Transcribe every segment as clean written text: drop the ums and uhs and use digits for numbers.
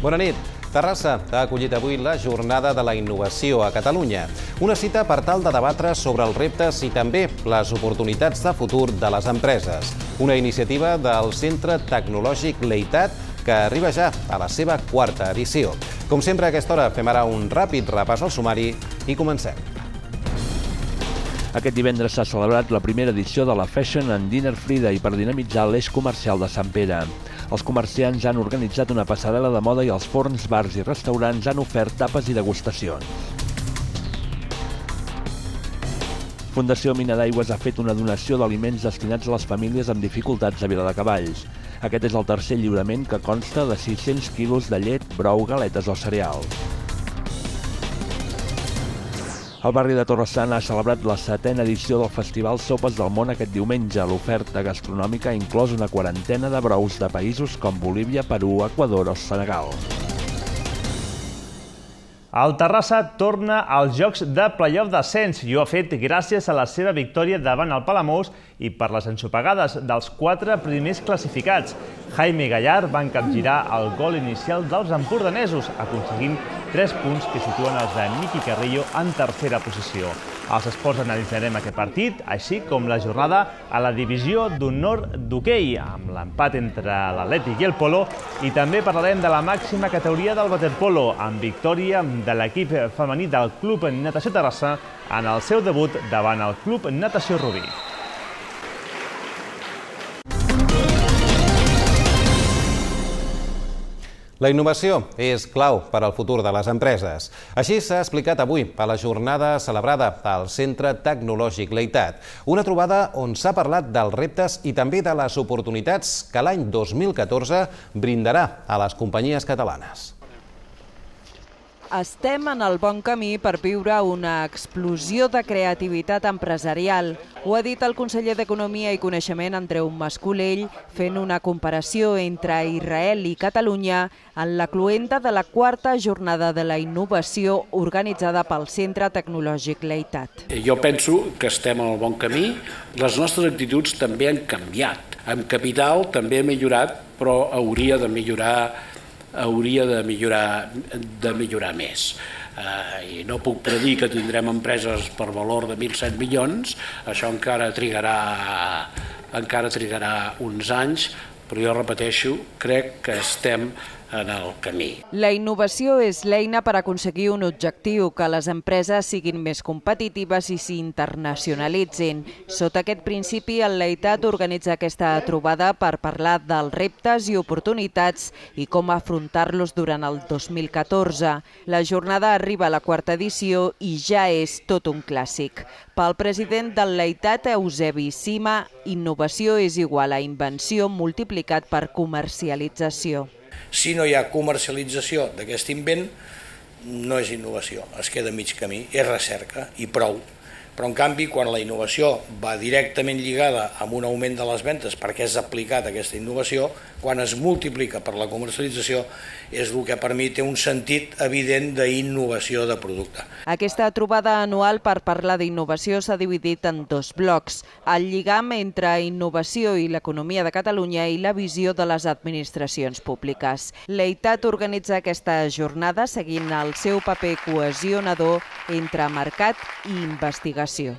Bona nit. Terrassa ha acollit avui la Jornada de la Innovació a Catalunya. Una cita per tal de debatre sobre els reptes i també les oportunitats de futur de les empreses. Una iniciativa del Centre Tecnològic Leitat que arriba ja a la seva quarta edició. Com sempre, a aquesta hora fem ara un ràpid repàs al sumari i comencem. Aquest divendres s'ha celebrat la primera edició de la Fashion and Dinner Friday per dinamitzar l'eix comercial de Sant Pere. Els comerciants han organitzat una passarel·la de moda i els forns, bars i restaurants han ofert tapes i degustacions. Fundació Mina d'Aigües ha fet una donació d'aliments destinats a les famílies amb dificultats a Viladecavalls. Aquest és el tercer lliurament que consta de 600 quilos de llet, brou, galetes o cereals. El barri de Torre-sant ha celebrat la 7a edició del Festival Sopes del Món aquest diumenge. L'oferta gastronòmica ha inclòs una quarantena de brous de països com Bolívia, Perú, Equador o Senegal. El Terrassa torna als jocs de play-off d'ascens i ho ha fet gràcies a la seva victòria davant el Palamós i per les ensopegades dels 4 primers classificats. Jaime Gallard va capgirar el gol inicial dels empordanesos, aconseguint 3 punts que situen els de Miqui Carrillo en tercera posició. Als esports analitzarem aquest partit, així com la jornada a la divisió d'honor d'hoquei, amb l'empat entre l'Atlètic i el Polo, i també parlarem de la màxima categoria del waterpolo, amb victòria de l'equip femení del Club Natació Terrassa en el seu debut davant el Club Natació Rubí. La innovació és clau per al futur de les empreses. Així s'ha explicat avui a la jornada celebrada al Centre Tecnològic Leitat. Una trobada on s'ha parlat dels reptes i també de les oportunitats que l'any 2014 brindarà a les companyies catalanes. Estem en el bon camí per viure una explosió de creativitat empresarial. Ho ha dit el conseller d'Economia i Coneixement, Andreu Mas-Colell, fent una comparació entre Israel i Catalunya en la cloenda de la 4a Jornada de la Innovació organitzada pel Centre Tecnològic Leitat. Jo penso que estem en el bon camí. Les nostres actituds també han canviat. Amb capital també ha millorat, però hauria de millorar més. I no puc predir que tindrem empreses per valor de 1.100 milions, això encara trigarà uns anys, però jo repeteixo, crec que estem en el camí. La innovació és l'eina per aconseguir un objectiu, que les empreses siguin més competitives i s'internacionalitzin. Sota aquest principi, el Leitat organitza aquesta trobada per parlar dels reptes i oportunitats i com afrontar-los durant el 2014. La jornada arriba a la 4a edició i ja és tot un clàssic. Pel president del Leitat, Eusebi Cima, innovació és igual a invenció multiplicat per comercialització. Si no hi ha comercialització d'aquest invent, no és innovació, es queda a mig camí, és recerca i prou. Però en canvi, quan la innovació va directament lligada amb un augment de les ventes perquè és aplicat aquesta innovació, quan es multiplica per la comercialització, és el que per mi té un sentit evident d'innovació de producte. Aquesta trobada anual per parlar d'innovació s'ha dividit en 2 blocs. El lligam entre innovació i l'economia de Catalunya i la visió de les administracions públiques. Leitat organitza aquesta jornada seguint el seu paper cohesionador entre mercat i investigació.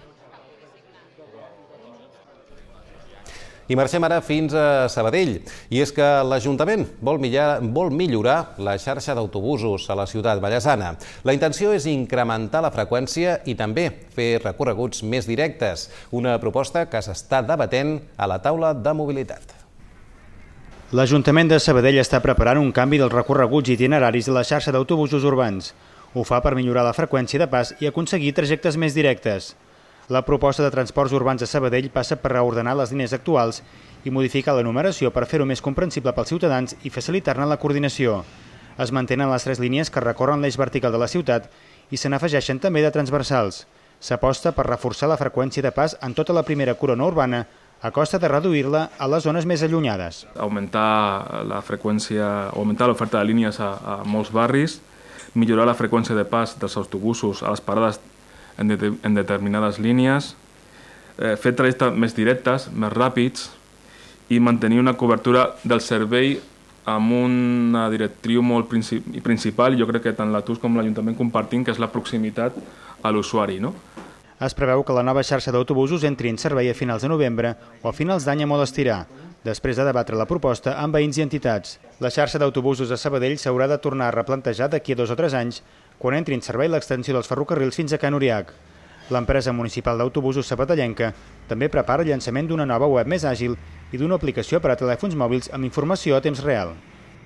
I marxem ara fins a Sabadell. I és que l'Ajuntament vol millorar la xarxa d'autobusos a la ciutat vallesana. La intenció és incrementar la freqüència i també fer recorreguts més directes, una proposta que s'està debatent a la taula de mobilitat. L'Ajuntament de Sabadell està preparant un canvi dels recorreguts itineraris de la xarxa d'autobusos urbans. Ho fa per millorar la freqüència de pas i aconseguir trajectes més directes. La proposta de transports urbans de Sabadell passa per reordenar les línies actuals i modificar la numeració per fer-ho més comprensible pels ciutadans i facilitar-ne la coordinació. Es mantenen les 3 línies que recorren l'eix vertical de la ciutat i se n'afegeixen també de transversals. S'aposta per reforçar la freqüència de pas en tota la primera corona urbana a costa de reduir-la a les zones més allunyades. Augmentar la freqüència, augmentar l'oferta de línies a molts barris, millorar la freqüència de pas dels autobusos a les parades en determinades línies, fer trajectes més directes, més ràpids i mantenir una cobertura del servei amb una directriu molt principal, jo crec que tant la TUS com l'Ajuntament compartim, que és la proximitat a l'usuari, no? Es preveu que la nova xarxa d'autobusos entri en servei a finals de novembre o a finals d'any a molt estirar, després de debatre la proposta amb veïns i entitats. La xarxa d'autobusos de Sabadell s'haurà de tornar a replantejar d'aquí a 2 o 3 anys, quan entri en servei l'extensió dels ferrocarrils fins a Can Uriach. L'empresa municipal d'autobusos sabadellenca també prepara el llançament d'una nova web més àgil i d'una aplicació per a telèfons mòbils amb informació a temps real.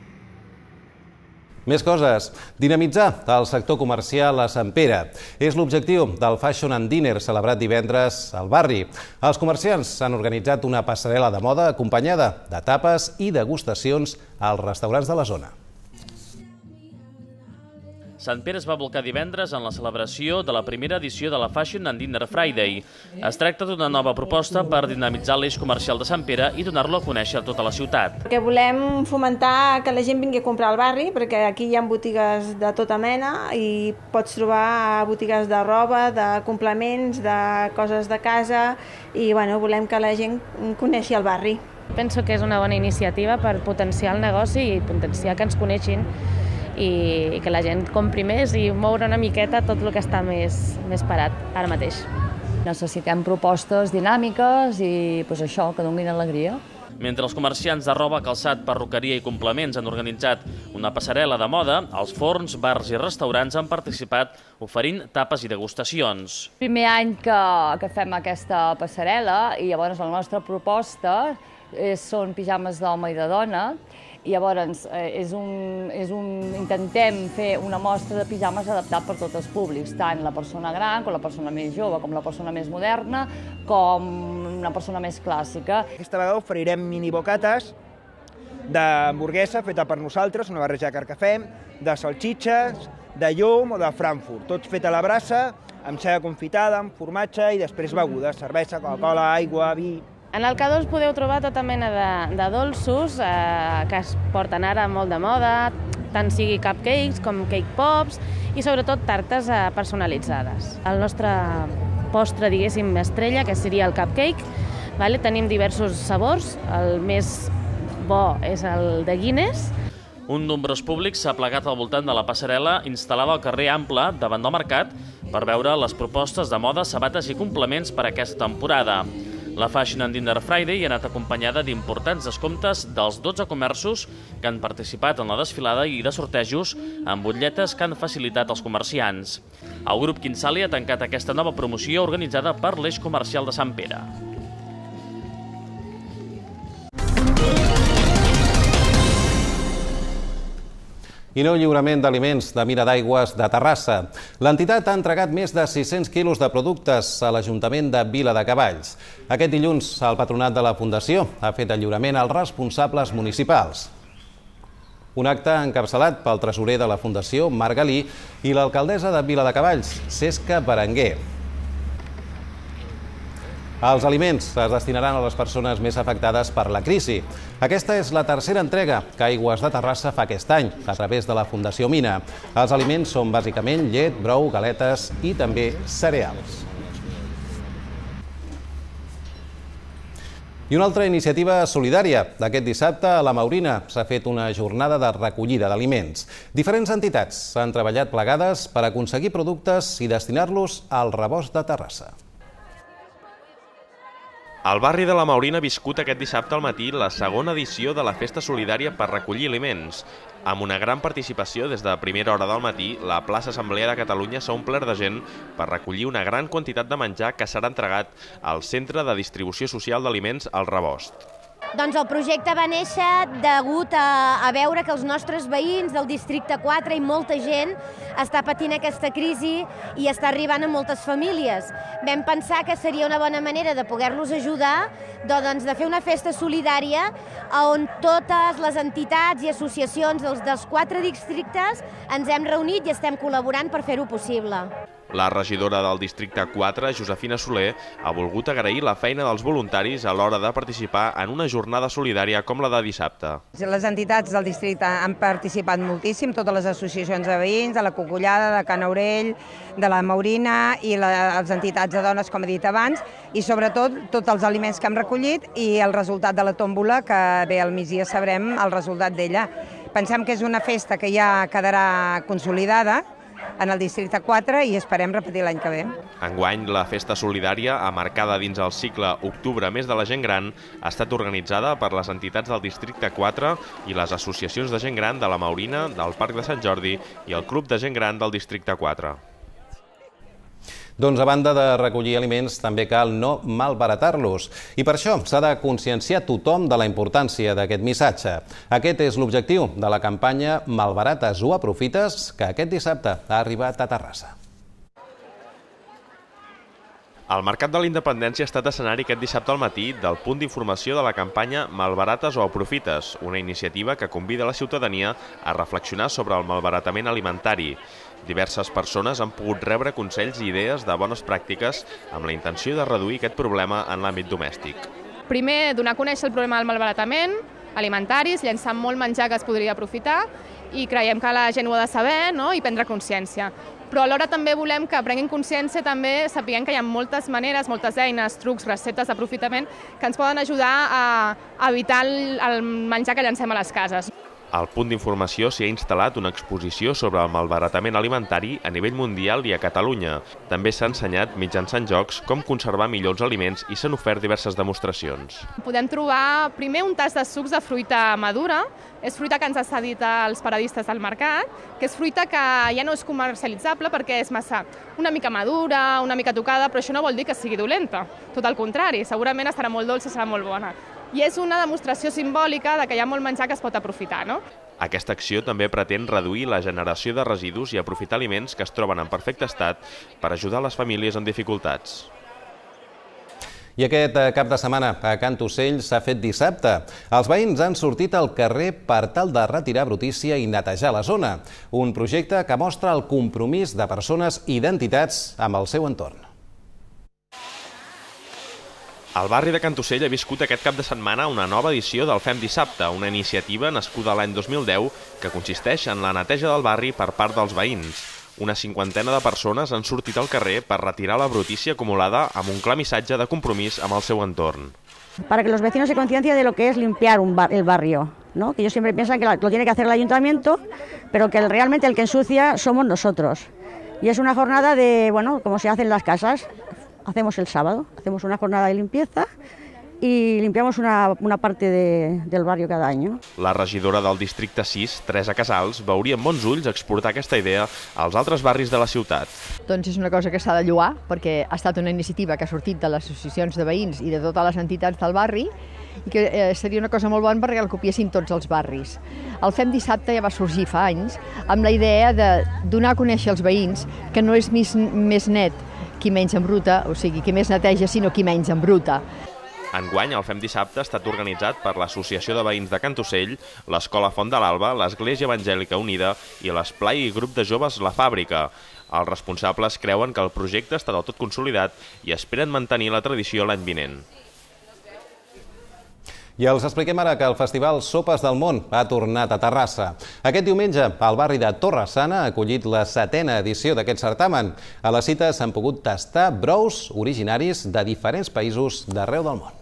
Més coses. Dinamitzar el sector comercial a Sant Pere és l'objectiu del Fashion and Dinner celebrat divendres al barri. Els comerciants han organitzat una passarel·la de moda acompanyada de tapes i degustacions als restaurants de la zona. Sant Pere es va volcar divendres en la celebració de la primera edició de la Fashion and Dinner Friday. Es tracta d'una nova proposta per dinamitzar l'eix comercial de Sant Pere i donar-lo a conèixer a tota la ciutat. Perquè volem fomentar que la gent vingui a comprar al barri, perquè aquí hi ha botigues de tota mena i pots trobar botigues de roba, de complements, de coses de casa i volem que la gent coneixi el barri. Penso que és una bona iniciativa per potenciar el negoci i potenciar que ens coneixin i que la gent compri més i moure una miqueta tot el que està més parat ara mateix. Necessitem propostes dinàmiques i això, que donin alegria. Mentre els comerciants de roba, calçat, perruqueria i complements han organitzat una passarel·la de moda, els forns, bars i restaurants han participat oferint tapes i degustacions. Primer any que fem aquesta passarel·la i llavors la nostra proposta són pijames d'home i de dona. I llavors intentem fer una mostra de pijames adaptat per tots els públics, tant la persona gran com la persona més jove, com la persona més moderna, com una persona més clàssica. Aquesta vegada oferirem mini bocates d'hamburguesa feta per nosaltres, una barreja de carcafem, de salxitxes, de llom o de Frankfurt, tot fet a la brasa, amb ceba confitada, amb formatge i després begudes, cervesa, Coca-Cola, aigua, vi. En el K2 podeu trobar tota mena de dolços que es porten ara molt de moda, tant sigui cupcakes com cake pops i sobretot tartes personalitzades. El nostre postre, diguéssim, estrella, que seria el cupcake, tenim diversos sabors, el més bo és el de Guinness. Un nombrós públic s'ha plegat al voltant de la passarel·la instal·lada al carrer Ample, davant del mercat, per veure les propostes de moda, sabates i complements per a aquesta temporada. La Fashion and Dinner Friday ha anat acompanyada d'importants descomptes dels 12 comerços que han participat en la desfilada i de sortejos amb butlletes que han facilitat als comerciants. El grup Quinsali ha tancat aquesta nova promoció organitzada per l'eix comercial de Sant Pere. I nou lliurament d'aliments de Mina d'Aigües de Terrassa. L'entitat ha entregat més de 600 quilos de productes a l'Ajuntament de Viladecavalls. Aquest dilluns, el patronat de la Fundació ha fet el lliurament als responsables municipals. Un acte encapçalat pel tresorer de la Fundació, Marc Galí, i l'alcaldessa de Viladecavalls, Cesca Berenguer. Els aliments es destinaran a les persones més afectades per la crisi. Aquesta és la tercera entrega que Aigües de Terrassa fa aquest any, a través de la Fundació Mina. Els aliments són bàsicament llet, brou, galetes i també cereals. I una altra iniciativa solidària. Aquest dissabte a la Maurina s'ha fet una jornada de recollida d'aliments. Diferents entitats han treballat plegades per aconseguir productes i destinar-los al rebost de Terrassa. El barri de la Maurina ha viscut aquest dissabte al matí la segona edició de la Festa Solidària per recollir aliments. Amb una gran participació des de primera hora del matí, la plaça Assemblea de Catalunya s'ha omplert de gent per recollir una gran quantitat de menjar que serà entregat al Centre de Distribució Social d'Aliments al Rebost. Doncs el projecte va néixer degut a veure que els nostres veïns del districte 4 i molta gent està patint aquesta crisi i està arribant a moltes famílies. Vam pensar que seria una bona manera de poder-los ajudar, de fer una festa solidària on totes les entitats i associacions dels 4 districtes ens hem reunit i estem col·laborant per fer-ho possible. La regidora del districte 4, Josefina Soler, ha volgut agrair la feina dels voluntaris a l'hora de participar en una jornada solidària com la de dissabte. Les entitats del districte han participat moltíssim, totes les associacions de veïns, de la Cogullada, de Can Aurell, de la Maurina i les entitats de dones, com he dit abans, i sobretot tots els aliments que hem recollit i el resultat de la tòmbola, que bé, al migdia sabrem el resultat d'ella. Pensem que és una festa que ja quedarà consolidada en el districte 4 i esperem repetir l'any que ve. Enguany, la festa solidària, amarcada dins el cicle Octubre Mes de la Gent Gran, ha estat organitzada per les entitats del districte 4 i les associacions de gent gran de la Maurina, del Parc de Sant Jordi i el Club de Gent Gran del districte 4. Doncs a banda de recollir aliments, també cal no malbaratar-los. I per això s'ha de conscienciar tothom de la importància d'aquest missatge. Aquest és l'objectiu de la campanya Malbarates o aprofites, que aquest dissabte ha arribat a Terrassa. El Mercat de la Independència ha estat escenari aquest dissabte al matí del punt d'informació de la campanya Malbarates o aprofites, una iniciativa que convida la ciutadania a reflexionar sobre el malbaratament alimentari. Diverses persones han pogut rebre consells i idees de bones pràctiques amb la intenció de reduir aquest problema en l'àmbit domèstic. Primer, donar a conèixer el problema del malbaratament alimentari, llençant molt menjar que es podria aprofitar i creiem que la gent ho ha de saber, no? I prendre consciència. Però alhora també volem que prenguin consciència, també sapiguem que hi ha moltes maneres, moltes eines, trucs, receptes d'aprofitament que ens poden ajudar a evitar el menjar que llancem a les cases. Al punt d'informació s'hi ha instal·lat una exposició sobre el malbaratament alimentari a nivell mundial i a Catalunya. També s'ha ensenyat mitjançant jocs com conservar millor els aliments i s'han ofert diverses demostracions. Podem trobar primer un tas de sucs de fruita madura. És fruita que ens ha cedit als paradistes del mercat, que és fruita que ja no és comercialitzable perquè és massa una mica madura, una mica tocada, però això no vol dir que sigui dolenta. Tot el contrari, segurament estarà molt dolça i serà molt bona. I és una demostració simbòlica de que hi ha molt menjar que es pot aprofitar, no? Aquesta acció també pretén reduir la generació de residus i aprofitar aliments que es troben en perfecte estat per ajudar les famílies en dificultats. I aquest cap de setmana a Cantocell s'ha fet dissabte. Els veïns han sortit al carrer per tal de retirar brutícia i netejar la zona. Un projecte que mostra el compromís de persones i d'entitats amb el seu entorn. El barri de Cantocell ha viscut aquest cap de setmana una nova edició del Fem Dissabte, una iniciativa nascuda l'any 2010 que consisteix en la neteja del barri per part dels veïns. Una cinquantena de persones han sortit al carrer per retirar la brutícia acumulada amb un clar missatge de compromís amb el seu entorn. Para que los vecinos se conciencien de lo que es limpiar el barrio, ¿no? Que ellos siempre piensan que lo tiene que hacer el ayuntamiento, pero que realmente el que ensucia somos nosotros. Y es una jornada de, bueno, como se hace en las casas. Hacemos el sábado, hacemos una jornada de limpieza y limpiamos una parte del barrio cada año. La regidora del districte 6, Teresa Casals, veuria amb bons ulls exportar aquesta idea als altres barris de la ciutat. Doncs és una cosa que s'ha de lloar perquè ha estat una iniciativa que ha sortit de les associacions de veïns i de totes les entitats del barri i que seria una cosa molt bona perquè el copiessin tots els barris. El Fem Dissabte ja va sorgir fa anys amb la idea de donar a conèixer als veïns que no és més net qui menys embruta, o sigui, qui més neteja, sinó qui menys embruta. Enguany, el Fem Dissabte ha estat organitzat per l'Associació de Veïns de Cantocell, l'Escola Font de l'Alba, l'Església Evangèlica Unida i l'Esplai i Grup de Joves La Fàbrica. Els responsables creuen que el projecte està del tot consolidat i esperen mantenir la tradició l'any vinent. I els expliquem ara que el Festival Sopes del Món ha tornat a Terrassa. Aquest diumenge, el barri de Torre-sana ha acollit la 7a edició d'aquest certamen. A la cita s'han pogut tastar brous originaris de diferents països d'arreu del món.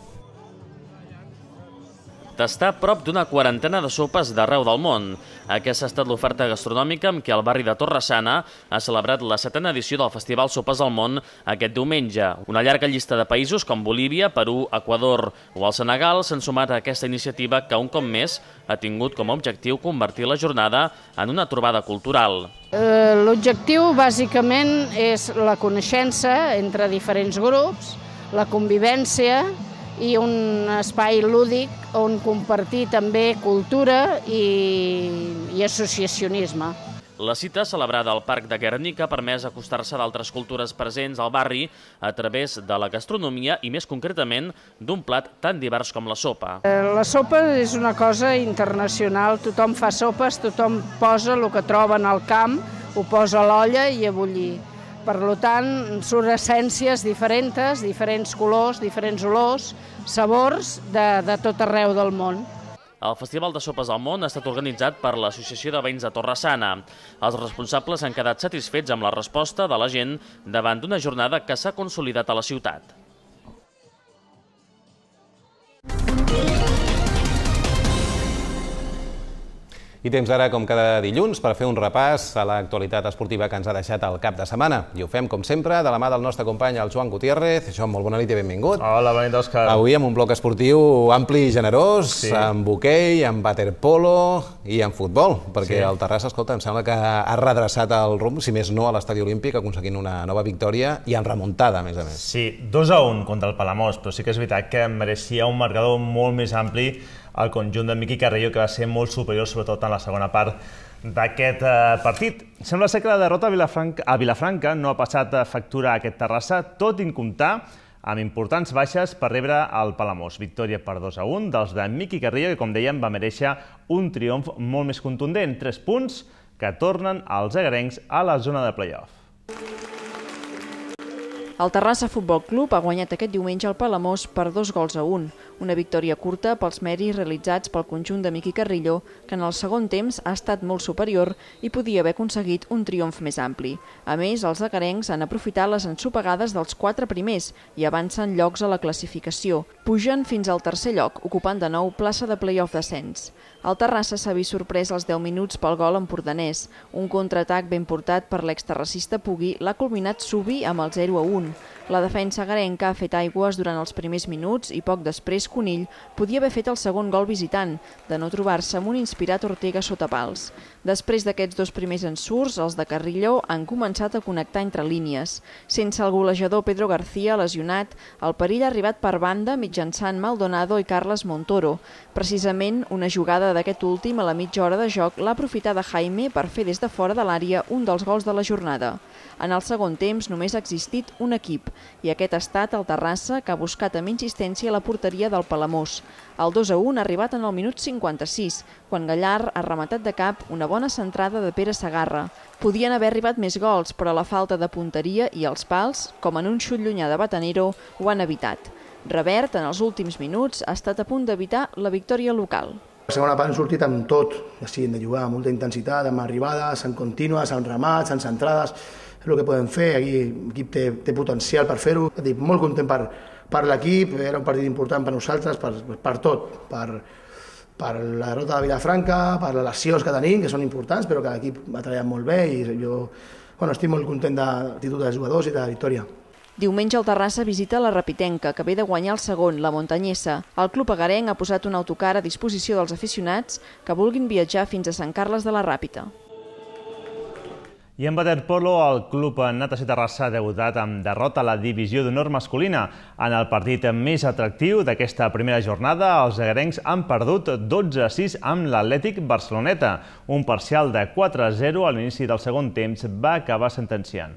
Tastar prop d'una quarantena de sopes d'arreu del món. Aquesta ha estat l'oferta gastronòmica amb què el barri de Torre-sana ha celebrat la 7a edició del Festival Sopes del Món aquest diumenge. Una llarga llista de països com Bolívia, Perú, Equador o el Senegal s'han sumat a aquesta iniciativa que un cop més ha tingut com a objectiu convertir la jornada en una trobada cultural. L'objectiu bàsicament és la coneixença entre diferents grups, la convivència i un espai lúdic on compartir també cultura i associacionisme. La cita, celebrada al Parc de Guernica, ha permès acostar-se d'altres cultures presents al barri a través de la gastronomia i, més concretament, d'un plat tan divers com la sopa. La sopa és una cosa internacional, tothom fa sopes, tothom posa el que troba en el camp, ho posa a l'olla i a bullir. Per tant, són essències diferents, diferents colors, diferents olors, sabors de tot arreu del món. El Festival de Sopes del Món ha estat organitzat per l'Associació de Veïns de Torre-sana. Els responsables han quedat satisfets amb la resposta de la gent davant d'una jornada que s'ha consolidat a la ciutat. I temps ara, com cada dilluns, per fer un repàs a l'actualitat esportiva que ens ha deixat el cap de setmana. I ho fem, com sempre, de la mà del nostre company, el Joan Gutiérrez. Joan, molt bona nit i benvingut. Hola, bona nit, Òscar. Avui amb un bloc esportiu ampli i generós, amb hoquei, amb waterpolo i amb futbol, perquè el Terrassa, escolta, em sembla que ha redreçat el rumb, si més no, a l'Estadi Olímpic, aconseguint una nova victòria i en remuntada, a més a més. Sí, 2-1 contra el Palamós, però sí que és veritat que mereixia un marcador molt més ampli al conjunt de Miqui Carrillo, que va ser molt superior, sobretot en la segona part d'aquest partit. Sembla ser que la derrota a Vilafranca no ha passat factura a aquest Terrassa, tot i comptar amb importants baixes per rebre el Palamós. Victòria per 2-1 dels de Miqui Carrillo, que, com dèiem, va mereixer un triomf molt més contundent. 3 punts que tornen als egarencs a la zona de play-off. El Terrassa Futbol Club ha guanyat aquest diumenge el Palamós per 2-1, una victòria curta pels mèrits realitzats pel conjunt de Miqui Carrillo, que en el segon temps ha estat molt superior i podia haver aconseguit un triomf més ampli. A més, els egarencs han aprofitat les ensopegades dels 4 primers i avancen llocs a la classificació. Pugen fins al tercer lloc, ocupant de nou plaça de play-off d'ascens. El Terrassa s'ha vist sorprès als 10 minuts pel gol empordanès. Un contraatac ben portat per l'exterracista Pugui l'ha culminat Subi amb el 0-1. La defensa egarenca ha fet aigües durant els primers minuts i poc després Conill podia haver fet el segon gol visitant, de no trobar-se amb un inspirat Ortega sota pals. Després d'aquests 2 primers ensurts, els de Carrillo han començat a connectar entre línies. Sense el golejador Pedro García lesionat, el perill ha arribat per banda mitjançant Maldonado i Carles Montoro. Precisament, una jugada d'aquest últim a la mitja hora de joc l'ha aprofitada Jaime per fer des de fora de l'àrea un dels gols de la jornada. En el segon temps només ha existit un equip, i aquest ha estat el Terrassa, que ha buscat amb insistència la porteria del Palamós. El 2-1 ha arribat en el minut 56, quan Gallar ha rematat de cap una bona centrada de Pere Segarra. Podien haver arribat més gols, però la falta de punteria i els pals, com en un xut llunyà de Batanero, ho han evitat. Revert, en els últims minuts, ha estat a punt d'evitar la victòria local. La segona part han sortit amb tot, així hem de jugar amb molta intensitat, amb arribades, amb contínues, amb ramats, amb centrades. És el que podem fer, aquí l'equip té potencial per fer-ho. Molt content per l'equip, era un partit important per nosaltres, per tot, per la derrota de Vilafranca, per les lesions que tenim, que són importants, però que l'equip ha treballat molt bé i jo estic molt content de l'actitud dels jugadors i de la victòria. Diumenge el Terrassa visita la Rapitenca, que ve de guanyar el segon, la Montanyesa. El club egarenc ha posat un autocar a disposició dels aficionats que vulguin viatjar fins a Sant Carles de la Ràpita. I en waterpolo, el Club Natació Terrassa ha debutat amb derrota a la divisió d'honor masculina. En el partit més atractiu d'aquesta primera jornada, els egarencs han perdut 12-6 amb l'Atlètic Barceloneta. Un parcial de 4-0 a l'inici del segon temps va acabar sentenciant.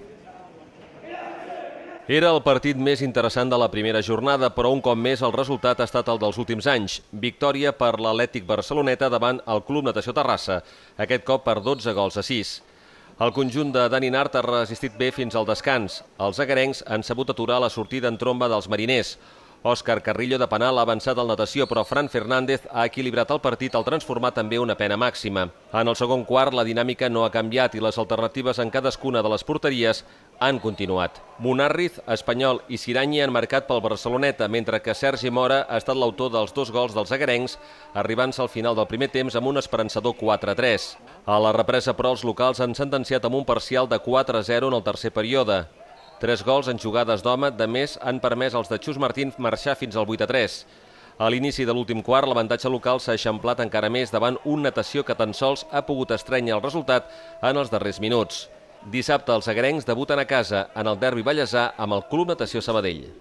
Era el partit més interessant de la primera jornada, però un cop més el resultat ha estat el dels últims anys. Victòria per l'Atlètic Barceloneta davant el Club Natació Terrassa, aquest cop per 12-6. El conjunt de Dani Nart ha resistit bé fins al descans. Els egarencs han sabut aturar la sortida en tromba dels mariners. Òscar Carrillo de penal ha avançat al natació, però Fran Fernández ha equilibrat el partit al transformar també una pena màxima. En el segon quart la dinàmica no ha canviat i les alternatives en cadascuna de les porteries han continuat. Munarriz, Espanyol i Siranyi han marcat pel Barceloneta, mentre que Sergi Mora ha estat l'autor dels 2 gols dels egarencs, arribant-se al final del primer temps amb un esperançador 4-3. A la represa, però, els locals han sentenciat amb un parcial de 4-0 en el tercer període. 3 gols en jugades d'home, de més, han permès als de Xus Martín marxar fins al 8-3. A l'inici de l'últim quart, l'avantatge local s'ha eixamplat encara més davant un Natació que tan sols ha pogut estrènyer el resultat en els darrers minuts. Dissabte els egarencs debuten a casa en el derbi vallesà amb el Club Natació Sabadell.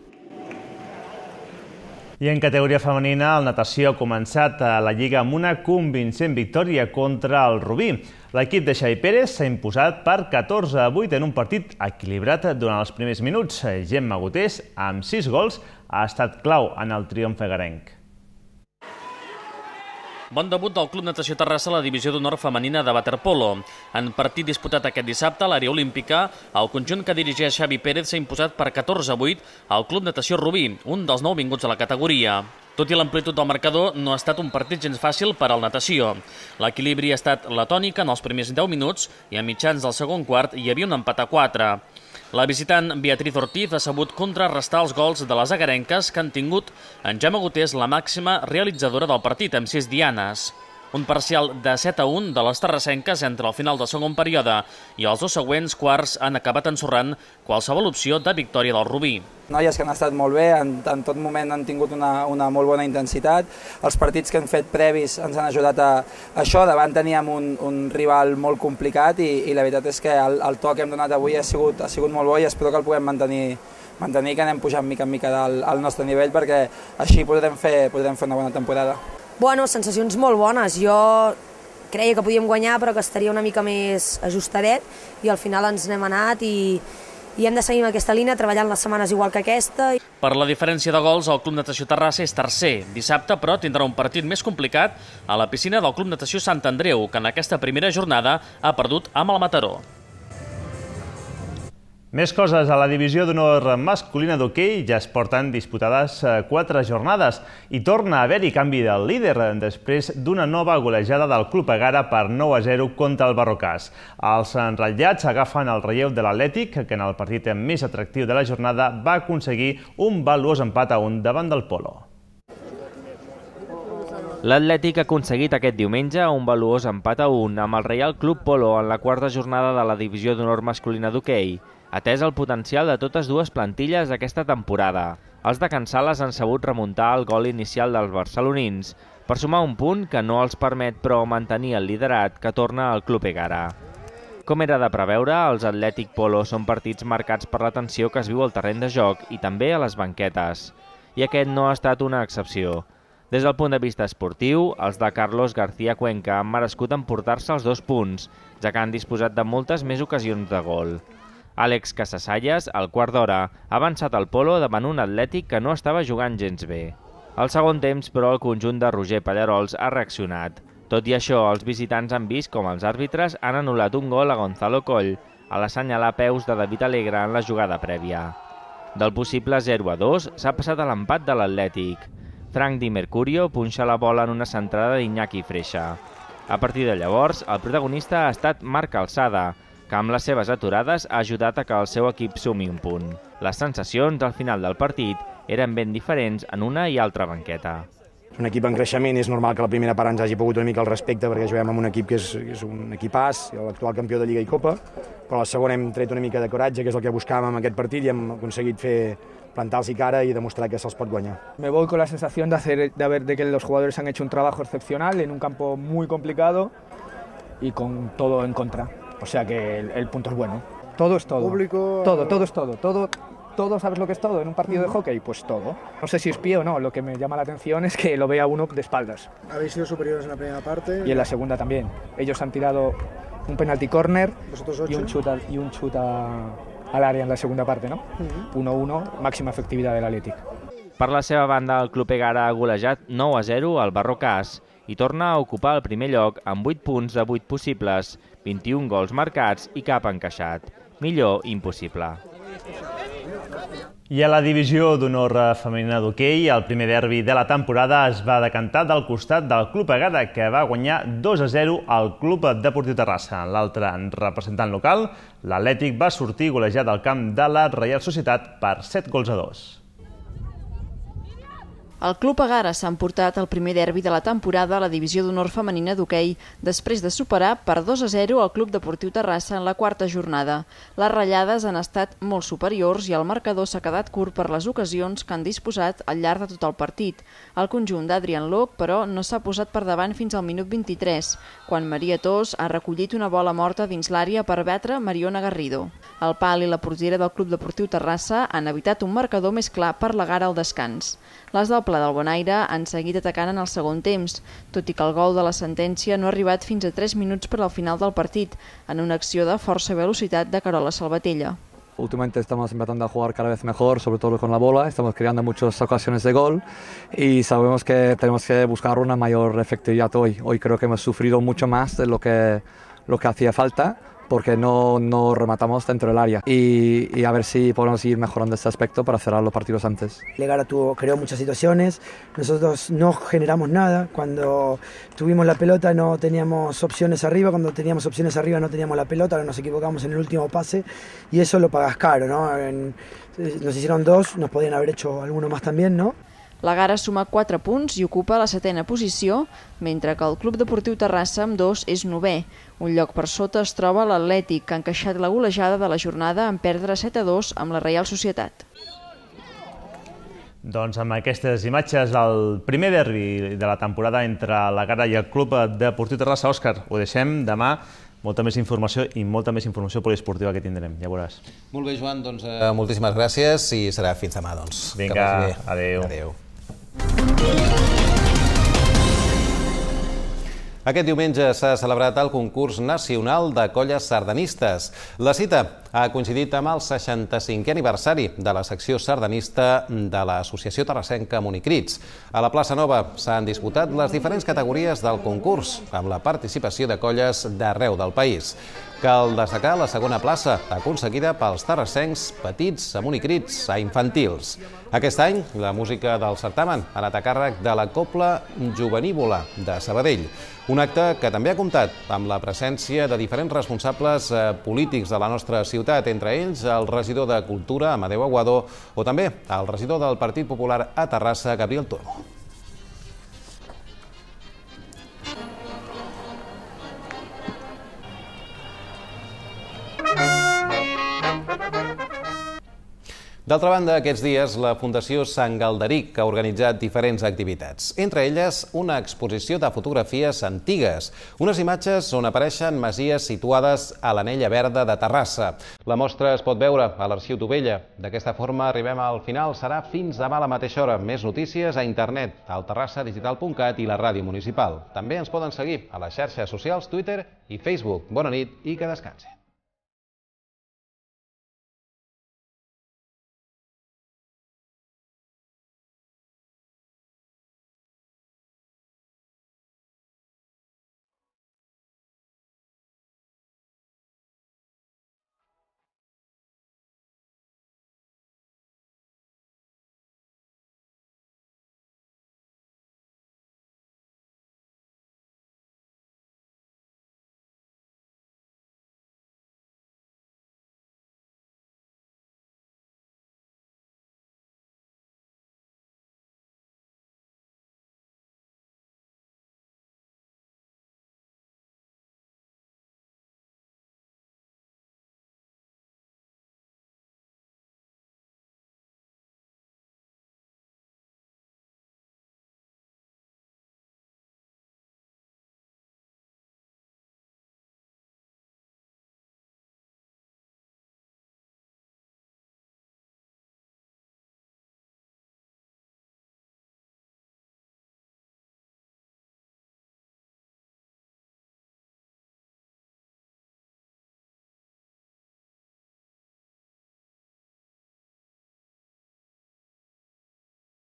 I en categoria femenina, el Natació ha començat a la Lliga amb una convincent victòria contra el Rubí. L'equip de Xavi Pérez s'ha imposat per 14-8 en un partit equilibrat durant els primers minuts. Gemma Gutés, amb 6 gols, ha estat clau en el triomf egarenc. Bon debut del Club Natació Terrassa a la divisió d'honor femenina de waterpolo. En partit disputat aquest dissabte a l'àrea olímpica, el conjunt que dirigeix Xavi Pérez s'ha imposat per 14-8 al Club Natació Rubí, un dels nouvinguts a la categoria. Tot i l'amplitud del marcador, no ha estat un partit gens fàcil per al natació. L'equilibri ha estat la tònica en els primers 10 minuts i a mitjans del segon quart hi havia un empat a 4. La visitant Beatriz Ortiz ha sabut contrarrestar els gols de les agarenques que han tingut en Gemma Gotés la màxima realitzadora del partit amb 6 dianes. Un parcial de 7-1 de les terrassenques entre el final del segon període i els dos següents quarts han acabat ensorrant qualsevol opció de victòria del Rubí. Noies que han estat molt bé, en tot moment han tingut una molt bona intensitat. Els partits que han fet previs ens han ajudat a això. Davant teníem un rival molt complicat i la veritat és que el to que hem donat avui ha sigut molt bo i espero que el puguem mantenir que anem pujant mica en mica al nostre nivell perquè així podrem fer una bona temporada. Bueno, sensacions molt bones. Jo creia que podíem guanyar però que estaria una mica més ajustadet i al final ens n'hem anat i hem de seguir amb aquesta línia treballant les setmanes igual que aquesta. Per la diferència de gols, el Club Natació Terrassa és tercer. Dissabte, però, tindrà un partit més complicat a la piscina del Club Natació Sant Andreu, que en aquesta primera jornada ha perdut amb el Mataró. Més coses. A la divisió d'honor masculina d'hoquei ja es porten disputades 4 jornades i torna a haver-hi canvi del líder després d'una nova golejada del Club Egara per 9-0 contra el Barrocàs. Els enratllats agafen el relleu de l'Atlètic, que en el partit més atractiu de la jornada va aconseguir un valuós empat a 1 davant del Polo. L'Atlètic ha aconseguit aquest diumenge un valuós empat a 1 amb el Reial Club Polo en la quarta jornada de la divisió d'honor masculina d'hoquei, atès el potencial de totes dues plantilles aquesta temporada. Els de Can Sales han sabut remuntar el gol inicial dels barcelonins per sumar un punt que no els permet però mantenir el liderat que torna al Club Egara. Com era de preveure, els Atlètic Polo són partits marcats per la tensió que es viu al terreny de joc i també a les banquetes. I aquest no ha estat una excepció. Des del punt de vista esportiu, els de Carlos García Cuenca han merescut emportar-se els 2 punts, ja que han disposat de moltes més ocasions de gol. Àlex Casasallas, al quart d'hora, ha avançat el Polo davant un Atlètic que no estava jugant gens bé. Al segon temps, però, el conjunt de Roger Pallarols ha reaccionat. Tot i això, els visitants han vist com els àrbitres han anul·lat un gol a Gonzalo Coll a l'assenyalar peus de David Alegre en la jugada prèvia. Del possible 0-2 s'ha passat a l'empat de l'Atlètic. Frank Di Mercurio punxa la bola en una centrada d'Iñaki Freixa. A partir de llavors, el protagonista ha estat Marc Alçada, que amb les seves aturades ha ajudat a que el seu equip sumi un punt. Les sensacions al final del partit eren ben diferents en una i altra banqueta. És un equip en creixement i és normal que la primera part ens hagi pogut una mica el respecte perquè juguem amb un equip que és un equipàs, l'actual campió de Lliga i Copa, però a la segona hem tret una mica de coratge, que és el que buscàvem en aquest partit i hem aconseguit plantar-los cara y demostrar que se los puede guanyar. Me voy con la sensación de que los jugadores han hecho un trabajo excepcional en un campo muy complicado y con todo en contra. O sea que el punto es bueno. Todo es todo. Público... Todo es todo. Todo, ¿sabes lo que es todo en un partido de hockey? Pues todo. No sé si es pie o no, lo que me llama la atención es que lo vea uno de espaldas. Habéis sido superiores en la primera parte. Y en la segunda también. Ellos han tirado un penalti corner y un chut al área en la segunda parte, ¿no? 1-1, máxima efectividad del Atlètic. Per la seva banda, el Club Egara ha golejat 9-0 al Barrocàs i torna a ocupar el primer lloc amb 8 punts de 8 possibles, 21 gols marcats i cap encaixat. Millor impossible. I a la divisió d'honor femenina d'hoquei, el primer derbi de la temporada es va decantar del costat del Club Egara, que va guanyar 2-0 al Club Deportiu Terrassa. L'altre representant local, l'Atlètic, va sortir golejat al camp de la Reial Societat per 7-2. El Club Egara s'ha emportat el primer derbi de la temporada a la divisió d'honor femenina d'hoquei després de superar per 2-0 el Club Deportiu Terrassa en la quarta jornada. Les ratllades han estat molt superiors i el marcador s'ha quedat curt per les ocasions que han disposat al llarg de tot el partit. El conjunt d'Adrian Loc, però, no s'ha posat per davant fins al minut 23, quan Maria Tos ha recollit una bola morta dins l'àrea per batre Mariona Garrido. El pal i la portera del Club Deportiu Terrassa han evitat un marcador més clar per l'Egara al descans. Les del Pla del Bonaire han seguit atacant en el segon temps, tot i que el gol de la sentència no ha arribat fins a 3 minuts per al final del partit, en una acció de força velocitat de Carola Salvatella. Últimamente estamos empezando a jugar cada vez mejor, sobre todo con la bola, estamos creando muchas ocasiones de gol y sabemos que tenemos que buscar una mayor efectividad hoy. Hoy creo que hemos sufrido mucho más de lo que hacía falta, porque no rematamos dentro del área y a ver si podemos ir mejorando este aspecto para cerrar los partidos antes. Legara creó muchas situaciones, nosotros no generamos nada, cuando tuvimos la pelota no teníamos opciones arriba, cuando teníamos opciones arriba no teníamos la pelota, nos equivocamos en el último pase y eso lo pagas caro, ¿no? Nos hicieron 2, nos podían haber hecho alguno más también, ¿no? La Gara suma 4 punts i ocupa la 7ª posició, mentre que el Club Deportiu Terrassa amb 2 és 9è. Un lloc per sota es troba l'Atlètic, que ha encaixat la golejada de la jornada en perdre 7-2 amb la Reial Societat. Doncs amb aquestes imatges, el primer derbi de la temporada entre la Gara i el Club Deportiu Terrassa. Òscar, ho deixem demà. Molta més informació i molta més informació poliesportiva que tindrem, ja veuràs. Molt bé, Joan, doncs moltíssimes gràcies i serà fins demà, doncs. Vinga, adéu. Aquest diumenge s'ha celebrat el concurs nacional de colles sardanistes. La cita ha coincidit amb el 65è aniversari de la secció sardanista de l'Associació Terrassenca Monicrits. A la plaça Nova s'han disputat les diferents categories del concurs, amb la participació de colles d'arreu del país. Cal destacar la segona plaça, aconseguida pels terrassencs petits a monicrits a infantils. Aquest any, la música del certamen ha anat a càrrec de la Cobla Jovenívola de Sabadell. Un acte que també ha comptat amb la presència de diferents responsables polítics de la nostra ciutat, entre ells el regidor de Cultura, Amadeu Aguado, o també el regidor del Partit Popular a Terrassa, Gabriel Turmo. D'altra banda, aquests dies la Fundació Sant Galderic ha organitzat diferents activitats. Entre elles, una exposició de fotografies antigues, unes imatges on apareixen masies situades a l'Anella Verda de Terrassa. La mostra es pot veure a l'Arxiu Tovella. D'aquesta forma arribem al final. Serà fins demà a la mateixa hora. Més notícies a internet, al terrassadigital.cat i la ràdio municipal. També ens poden seguir a les xarxes socials, Twitter i Facebook. Bona nit i que descansi.